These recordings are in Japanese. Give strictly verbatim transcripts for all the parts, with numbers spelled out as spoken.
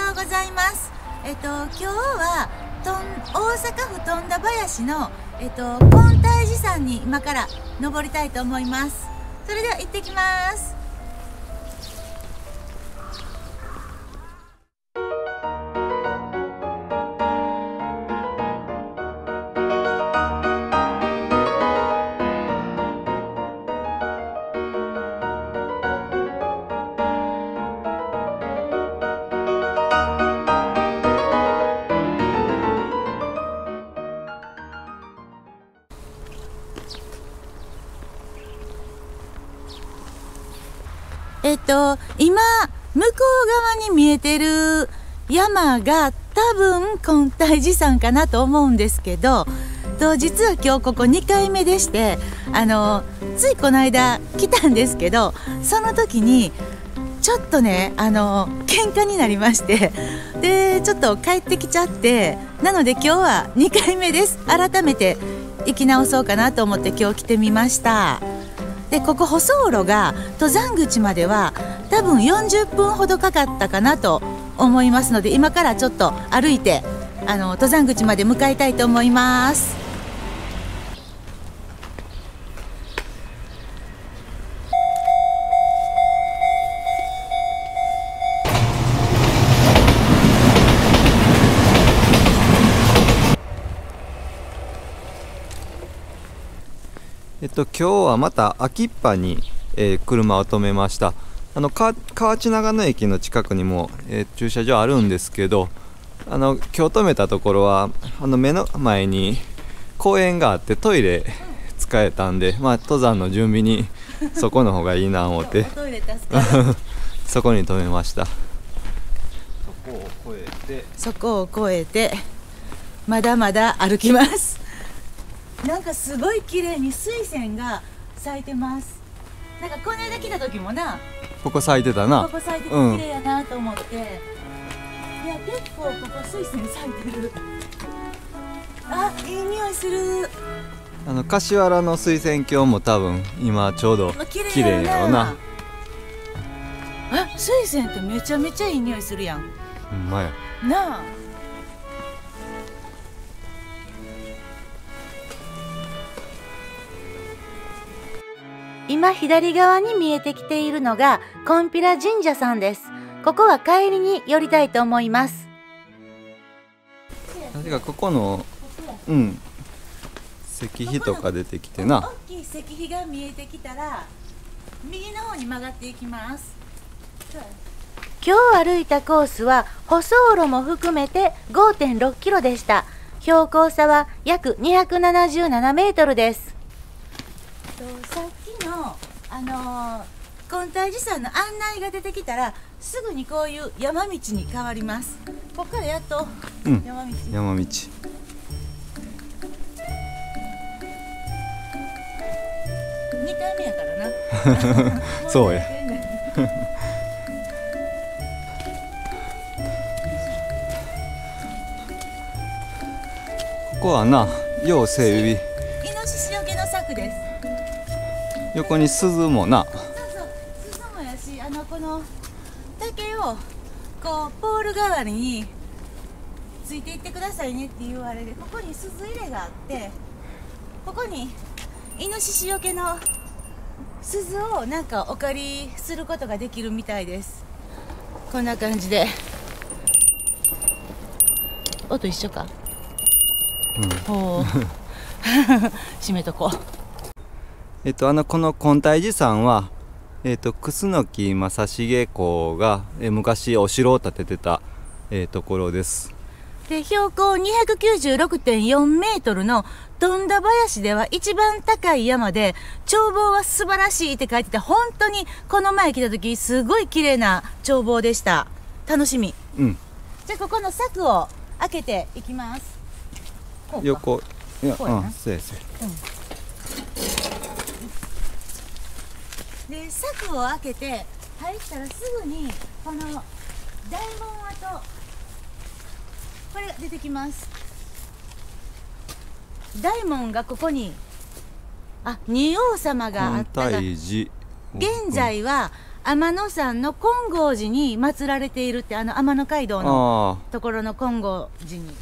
ようございます。えっと今日はとん大阪府富田林のえっと金泰寺山に今から登りたいと思います。それでは行ってきます。えっと、今、向こう側に見えてる山が多分金泰寺山かなと思うんですけど、と実は今日ここにかいめでして、あの、ついこの間来たんですけど、その時にちょっとね、あの、喧嘩になりまして、で、ちょっと帰ってきちゃって、なので今日はにかいめです。改めて行き直そうかなと思って今日来てみました。でここ舗装路が登山口までは多分よんじゅっぷんほどかかったかなと思いますので、今からちょっと歩いてあの登山口まで向かいたいと思います。 えっと、今日はまた秋っぱに、えー、車を止めました。あのか河内長野駅の近くにも、えー、駐車場あるんですけど、あの今日止めたところはあの目の前に公園があってトイレ使えたんで、まあ、登山の準備にそこの方がいいな思ってそこに止めました。そこを越えてそこを越えてまだまだ歩きます。なんかすごい綺麗に水仙が咲いてます。なんかこの間来た時もな、 ここ咲いてたな。 ここ咲いてて綺麗やなと思って、うん、いや結構ここ水仙咲いてる。あ、いい匂いする。 あの柏原の水仙峡も多分今ちょうど綺麗やろな。 あ、水仙ってめちゃめちゃいい匂いするやん。 ほんまやなあ。今左側に見えてきているのが金毘羅神社さんです。ここは帰りに寄りたいと思います。 確かここのうん石碑とか出てきてな。 大きい石碑が見えてきたら右の方に曲がっていきます。今日歩いたコースは舗装路も含めて ごてんろっキロでした。標高差は約にひゃくななじゅうななメートルです。さっきの、あのー、金泰寺山の案内が出てきたらすぐにこういう山道に変わります。ここからやっと山道、 うん、山道にかいめやからなそうやここはな、よう整備、 イノシシよけの柵です。 横に鈴もな。 そうそう鈴もやし、あのこの竹をこうポール代わりについていってくださいねって言われて、ここに鈴入れがあって、ここにイノシシよけの鈴をなんかお借りすることができるみたいです。こんな感じで音一緒か、うん、ほう閉めとこう。 えっと、あのこの金泰寺山は、えっと、楠木正成公が、え昔お城を建ててた、えー、ところです。 で標高 にひゃくきゅうじゅうろくてんよんメートルの富田林では一番高い山で、眺望は素晴らしいって書いてて、本当にこの前来た時すごい綺麗な眺望でした。楽しみ、 うん、 じゃあここの柵を開けていきます。こうか横いやこうやな、 うん、そうやそうや、 うん、で柵を開けて入ったらすぐにこの大門跡、これが出てきます。大門がここに、あ、仁王様があったが、 金泰寺現在は天野山の金剛寺に祀られているって、あの天野街道のところの金剛寺に。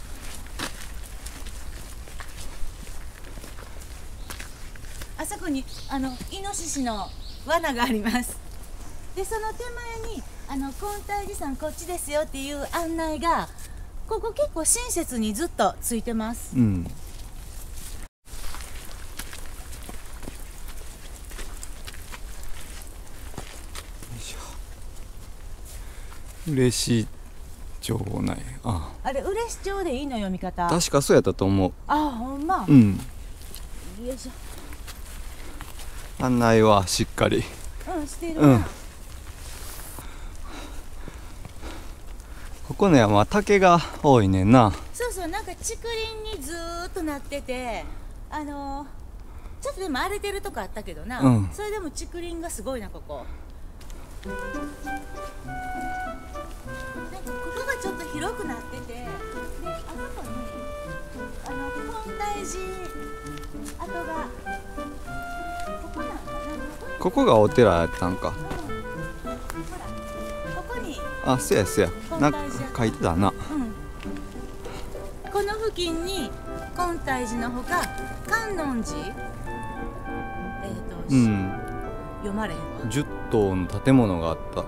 あそこにあのイノシシの罠があります。でその手前にあの金泰寺山こっちですよっていう案内がここ結構親切にずっとついてます。 うん。嬉し町内、ああれ嬉し町でいいの読み方。 確かそうやったと思う。 あほんま。 うん。 よいしょ。 案内はしっかり。 うんしてるな。 うん。ここの山は竹が多いねんな。 そうそう、なんか竹林にずーっとなってて、あのー、ちょっとでも荒れてるとこあったけどな、 うん、 それでも竹林がすごいなここ。なんかここがちょっと広くなってて、であそこにあの金泰寺跡がここなんかな。 ここがお寺やったんか。 うん、ほらここに。 あ、そうやそうや。なんか書いてたな。 うん、この付近に金泰寺のほか観音寺、えーと、 うん、 読まれへんわ。 じゅっ棟の建物があった。うん、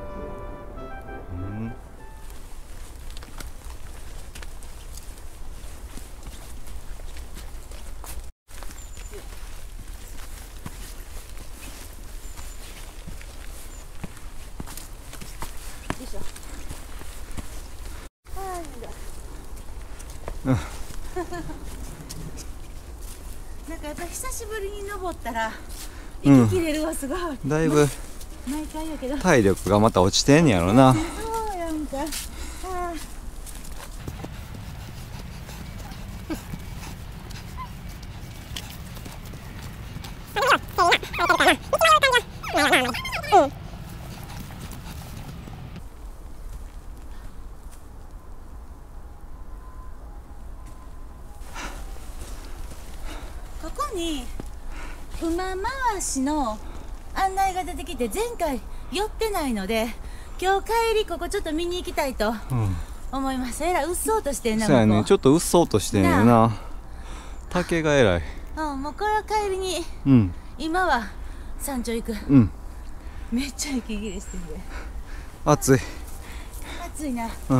よいしょ。はいうんなんかやっぱ久しぶりに登ったら息切れるわ、すごい。 だいぶ毎回やけど体力がまた落ちてんやろな。 そうやんか。あここに馬回しの案内が出てきて、前回寄ってないので今日帰りここちょっと見に行きたいとうん、 思います。えらいうっそうとしてんな。 そうやね。 ここちょっとうっそうとしてんよな。竹がえらい。 うん、もうこれは帰りにうん、 今は山頂行く。 うん。 めっちゃ息切れしてるで。 暑い。 暑いな。 うん。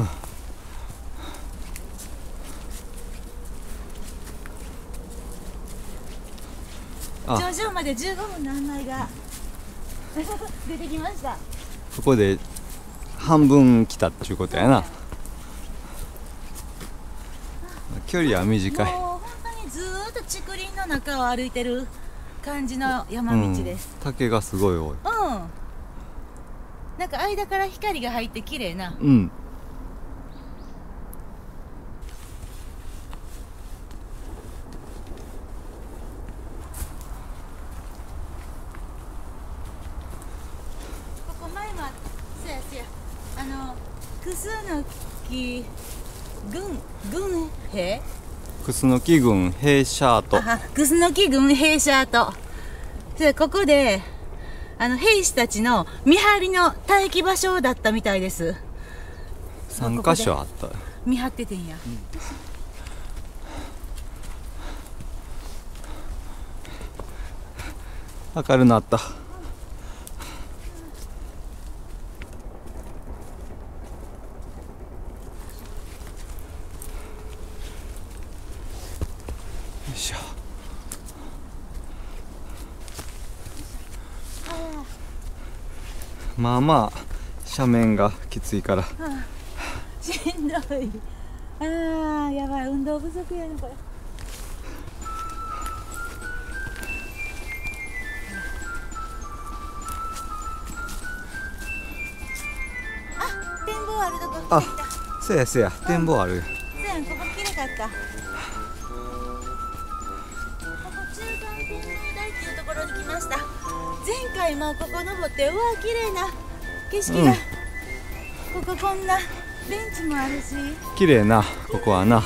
あ、 頂上までじゅうごふんの案内が出てきました。 ここで半分来たっていうことやな。距離は短い。 もう本当にずーっと竹林の中を歩いてる感じの山道です。 うん、竹がすごい多い。 うん。なんか間から光が入って綺麗な。 うん。 ここ前はそうやそうや。あのクスノキ軍軍兵。 クスノキ郡弊社跡。 あ、クスノキ軍兵舎跡。でここであの兵士たちの見張りの待機場所だったみたいです。 さんかしょあった。 見張っててんや。 うん、明るなった。よいしょ。まあまあ斜面がきついから、はあ、しんどい。あーやばい、運動不足やなこれ。あ、展望あるとこ来てきた。 あ、せやせや、展望ある。 そうやん、ここ綺麗かった。ここ中間天文台っていうところに来ました。前回もここ登って、うわ綺麗な景色が、うん、こここんなベンチもあるし綺麗な、ここはな。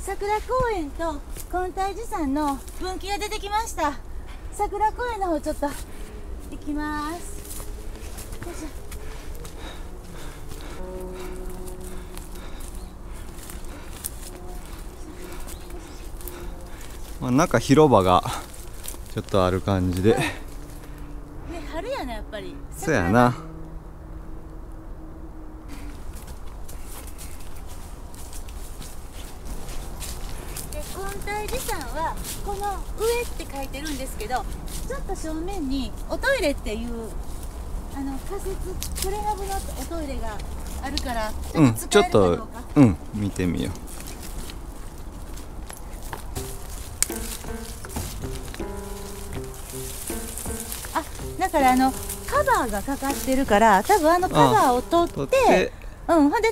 桜公園と根体寺山の分岐が出てきました。桜公園の方ちょっと行きます。よいしょ。 まあ、中広場がちょっとある感じで、 ね、春やなやっぱり。 そうやな。 で根体寺山はこの上って書いてるんですけど、ちょっと正面におトイレっていうあの仮設プレハブのおトイレがあるから、 うん、ちょっとうん見てみよう。 だからあのカバーがかかってるから、多分あのカバーを取って、ってうんほんで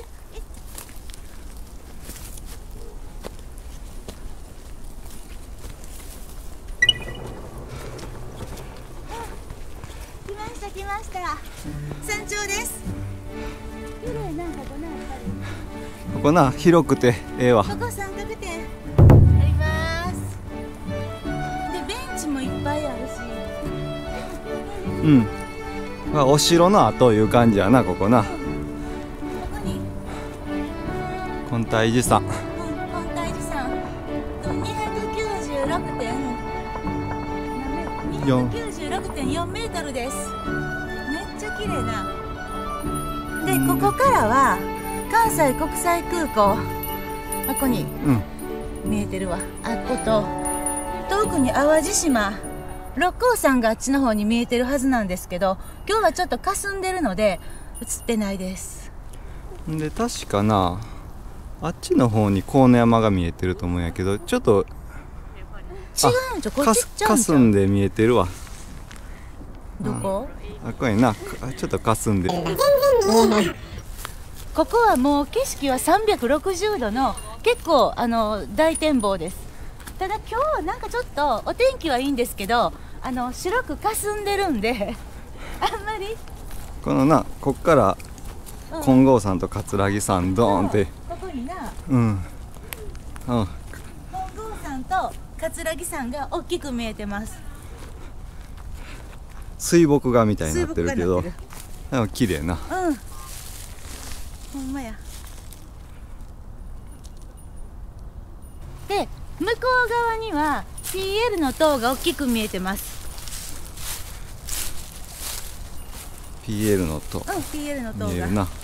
来ました来ました。山頂です。綺麗なんかこなやっぱり。 ここな広くてええわ。 ここ三角点あります。でベンチもいっぱいあるし。 うん、まあ、お城の跡いう感じやなここな。ここに根体寺山。 根体寺山にひゃくきゅうじゅうろくてんにひゃくきゅうじゅうろくてんよんメートルです。めっちゃ綺麗な。でここからは関西国際空港、あこに見えてるわ。あこと遠くに淡路島六甲山があっちの方に見えてるはずなんですけど、今日はちょっと霞んでるので映ってないです。 で確かなあっちの方に河野山が見えてると思うんやけど、ちょっと違うんちゃう、こっちちゃうんちゃう。 霞んで見えてるわ。 どこ？ あこれなちょっと霞んでる。 ここはもう景色はさんびゃくろくじゅうどの結構あの大展望です。ただ今日はなんかちょっとお天気はいいんですけど、あの白く霞んでるんであんまりこのなこっから金剛山と葛城山ドーンって、 ここになうんうん金剛山と葛城山が大きく見えてます。 水墨画みたいになってるけど水墨画になってる。 でも綺麗な。 うんほんまや。で向こう側には ピーエル の塔が大きく見えてます。 ピーエル の塔、 うん ピーエル の塔が見えるな。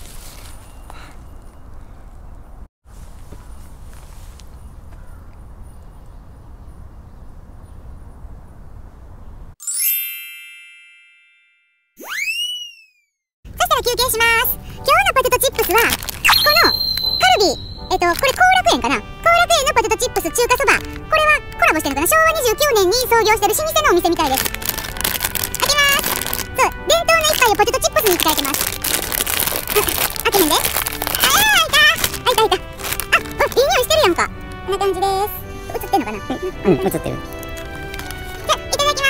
休憩します。今日のポテトチップスはこのカルビー、えっとこれ後楽園かな、後楽園のポテトチップス中華そば、これはコラボしてるのかな、しょうわにじゅうきゅうねんに創業してる老舗のお店みたいです。開けます。そう伝統の一杯をポテトチップスに使えてます。開けへんで。あー開いた開いた開いた。あ、うん、いい匂いしてるやんか。こんな感じです。映ってんのかな。うん、映ってる。じゃいただきます。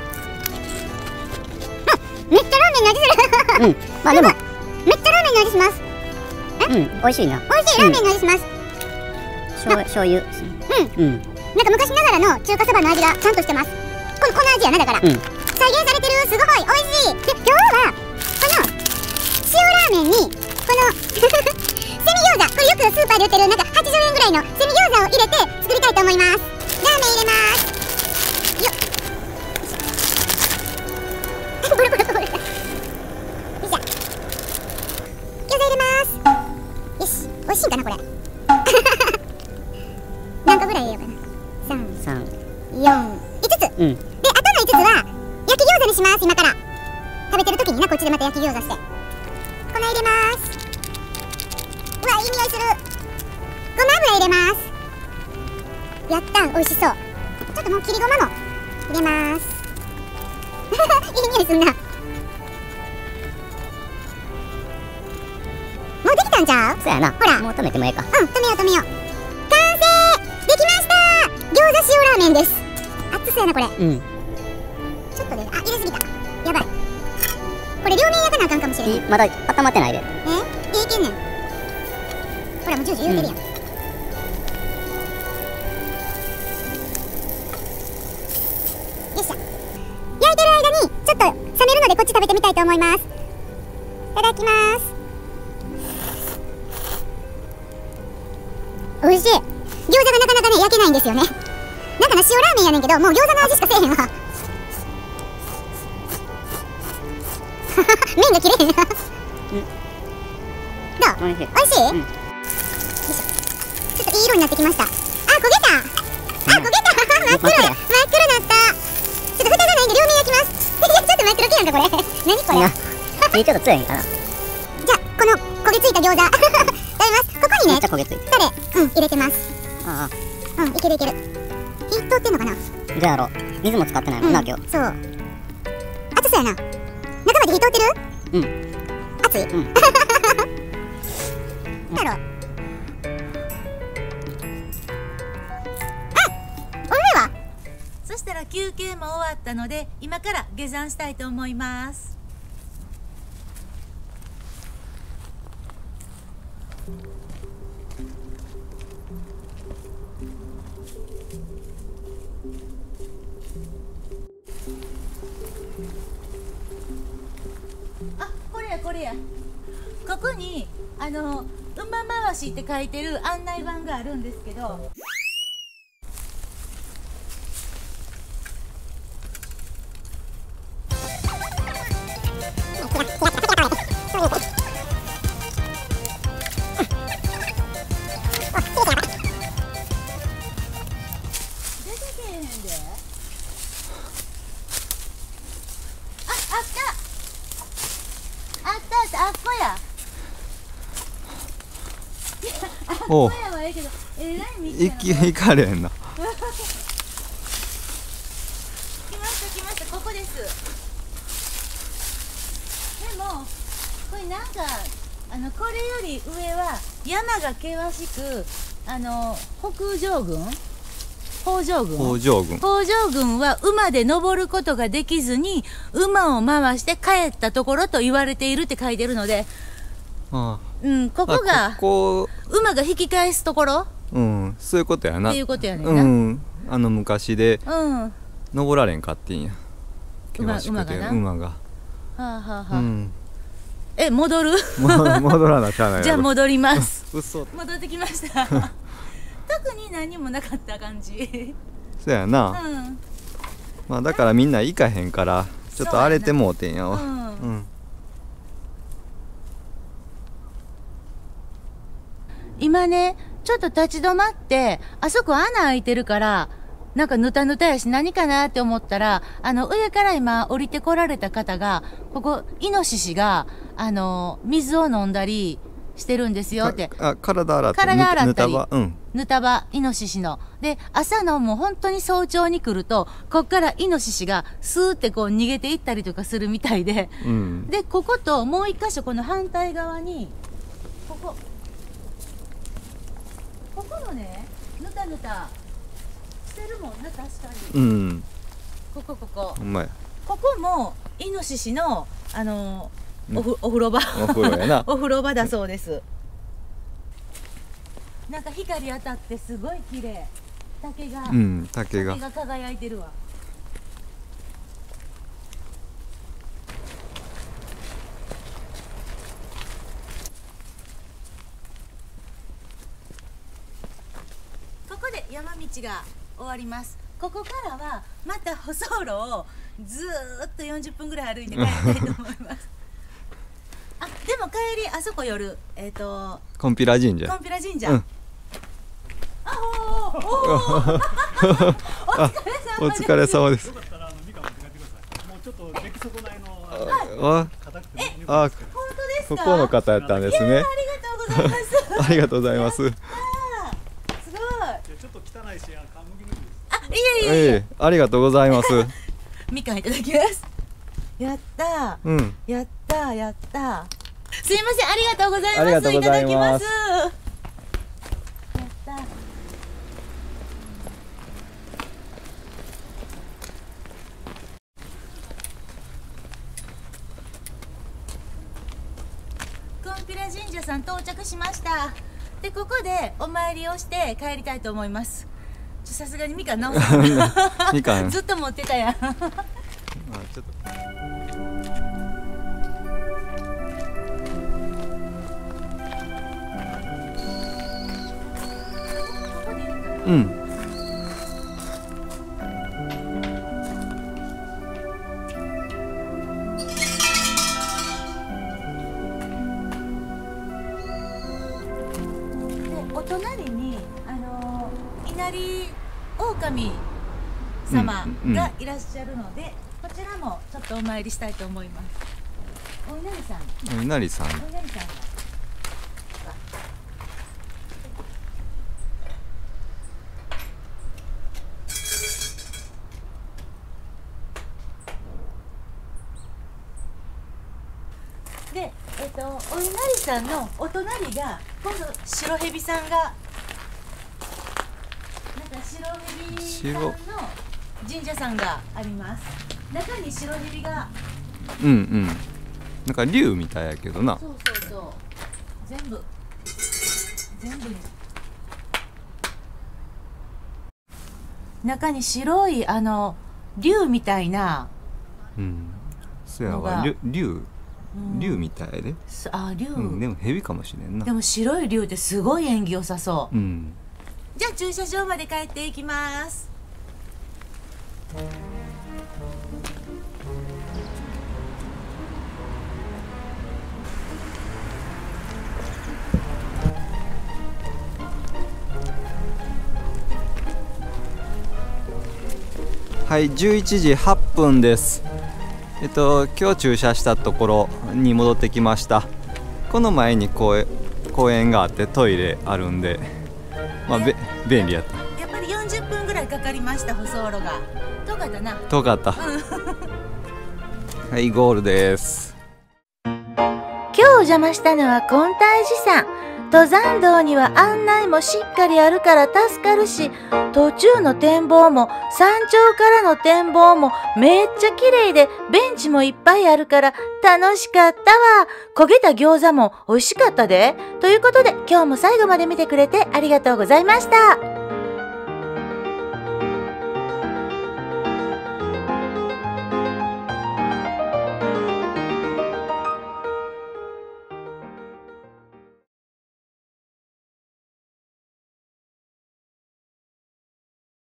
めっちゃラーメンの味する。うん、まあでもめっちゃラーメンの味します。うん、美味しいな。美味しいラーメンの味します。醤醤油。うん、うん。なんか昔ながらの中華そばの味がちゃんとしてます。このこの味やなだから。再現されてる、すごい美味しい。で今日はこの塩ラーメンにこのセミ餃子、これよくスーパーで売ってるなんかはちじゅうえんぐらいのセミ餃子を入れて作りたいと思います。ラーメン入れます。よっ。これこれこれ。よいしょ。餃子入れます。よし、美味しいかなこれ。何個ぐらい入れようかな。三、三、四、五つ。うん。で、あとの五つは焼き餃子にします。今から食べてる時にな、こっちでまた焼き餃子して。粉入れます。うわ、いい匂いする。ごま油入れます。やったん、美味しそう。ちょっともう切りごまも入れます。いい匂いすんな。もうできたんちゃう？そうやな。ほら、もう止めてもええか。うん、止めよう止めよう。完成できました。餃子塩ラーメンです。熱そうやなこれ。うん。ちょっとね、あ、入れすぎた。やばい。これ両面焼かなあかんかもしれない。まだ温まってないで。え？でいけんねん。ほらもうジュージュー言うてるやん。うん、 餅食べてみたいと思います。いただきます。美味しい。餃子がなかなかね焼けないんですよね。なんかな塩ラーメンやねんけど、もう餃子の味しかせえへんわ。麺が切れへんな。どう？美味しい。美味しい？うん、ちょっといい色になってきました。あ、焦げた。あ、焦げた。真っ黒や。真っ黒なった。ちょっと蓋がないんで両面焼きます。いや、ちょっと真っ黒系なんかこれ。何これ。 火ちょっと強いかな。 じゃあこの焦げついた餃子食べます。ここにね、 めっちゃ焦げついてタレ、うん、入れてます。 ああ、うん、いけるいける。火通ってんのかな。 あ、じゃあやろう。水も使ってないもんな、今日。 そう。あとそうやな。中まで火通ってる？ うん。 熱い？ うん。 なんだろう。 そしたら休憩も終わったので今から下山したいと思います。あ、これやこれや。ここにあの馬回しって書いてる案内板があるんですけど、 おう、 声はええけど、えらい道行き行かれへんな。 来ました来ました、ここです。でもこれなんかあのこれより上は山が険しく、あの北条郡北条郡北条郡北条郡は馬で登ることができずに馬を回して帰ったところと言われているって書いてるので、 あうん、ここあ、 がここ、 馬が引き返すところうん、そういうことやな。 っていうことやねんうな。 ん、あの昔でうん、 登られんかってんや。 馬険しくて馬がな馬が。 はあはあはあ、 うん。 え、戻るも戻らなきゃないやろ。 じゃあ戻ります嘘。 戻ってきました特に何もなかった感じそうやな。 うんまあだからみんな行かへんからちょっと荒れてもうてんやわ。 うん、 うん。 今ねちょっと立ち止まってあそこ穴開いてるからなんかぬたぬたやし何かなって思ったら、あの上から今降りてこられた方がここイノシシがあの水を飲んだりしてるんですよって。 あ、体洗って体洗ったりぬたば、うん、 ぬたばイノシシので、朝のもう本当に早朝に来るとこっからイノシシがスーってこう逃げていったりとかするみたいで、 うん、 でここともう一箇所この反対側にここここのねぬたぬたしてるもんな、確かに。 うん、 ここここほんまや。 ここもイノシシのあのおふお風呂場お風呂やなお風呂場だそうです。なんか光当たってすごい綺麗。竹が、 うん、竹が竹が輝いてるわ。ここで山道が終わります。ここからはまた舗装路をずーっとよんじゅっぷんぐらい歩いて帰りたいと思いますあ、でも帰りあそこ寄るえっ、ー、とコンピラ神社。 コンピラ神社、 うん、 あおーおーお疲れ様です。 お疲れ様です。 よかったらあのみかん持って帰ってください。もうちょっと出来損ないのああ、 の硬くてね。 あ、 本当ですか。 ここの方やったんですね。 いやー、ありがとうございますありがとうございます。 すごい。 いやちょっと汚いし、あ、か麦麦です。 あ、いえいえいえ、 ええ、ありがとうございます。 みかんいただきます。やったー、 うん、 やったー、やったー。すいません、ありがとうございます。 ありがとうございます。 いただきます。やったー。コンピラ神社さん到着しました。で、ここでお参りをして帰りたいと思います。さすがにみかん直すみかんずっと持ってたやんあ、ちょっと。 うんお隣にあの稲荷狼様がいらっしゃるので、こちらもちょっとお参りしたいと思います。お稲荷さん。 お稲荷さん。 お稲荷さんが。で、えっと、お稲荷さんのお隣が今度白蛇さんがなんか白蛇さんの神社さんがあります。中に白蛇がうんうんなんか竜みたいやけどな。 そうそうそう全部全部に中に白いあの竜みたいなうんそやわ竜竜竜みたいやで、 あ竜、 うん、でも蛇かもしれんな。 でも白い竜ってすごい縁起良さそう、 うん、 じゃあ駐車場まで帰っていきます。 はいじゅういちじはっぷんです。えっと今日駐車したところに戻ってきました。この前に公園、公園があってトイレあるんで、まあべ便利やった。 やっぱりよんじゅっぷんぐらいかかりました。舗装路が遠かったな。 遠かったはいゴールです。 今日お邪魔したのは金泰寺山。登山道には案内もしっかりあるから助かるし、途中の展望も山頂からの展望もめっちゃ綺麗で、ベンチもいっぱいあるから楽しかったわ。焦げた餃子も美味しかったで。ということで今日も最後まで見てくれてありがとうございました。